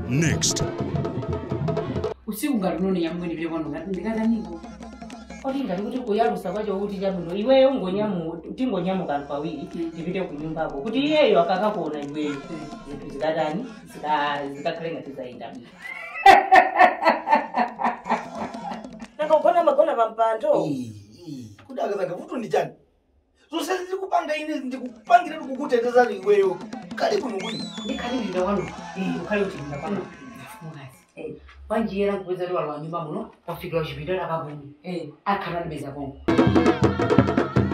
next. Usiku ngati none nyamwe ndipite kwanu ngati ndikataniko. Oti ngati kuti kuyalusa kwacho kuti chabwino iweyo ngonyamu tingonyamuka pawiri ndipite ku nyumbako kuti iyeyo akakakuona iweyo zinthu zikatani zikakhale ngati zaenda. Nakogona magona pampando. Kudaka zanga vuto ndi chani? Zose ndikupanga ine ndikupangira kukuteteza iweyo. Kale kuno kuno. Ndikhali ndinda wanu. Ukhali kuti ndinda kwanu. Wanjira kuweza lwa nyumba muno wafika uchipita akabuni akhala ndibeza kongo